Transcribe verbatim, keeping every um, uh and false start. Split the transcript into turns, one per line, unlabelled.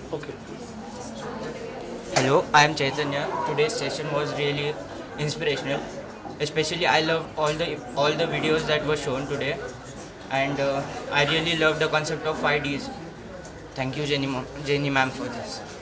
Okay.
Hello, I am Chaitanya. Today's session was really inspirational. Especially, I loved all the all the videos that were shown today, and uh, I really loved the concept of five Ds. Thank you, Jenny, Jenny ma'am, for this.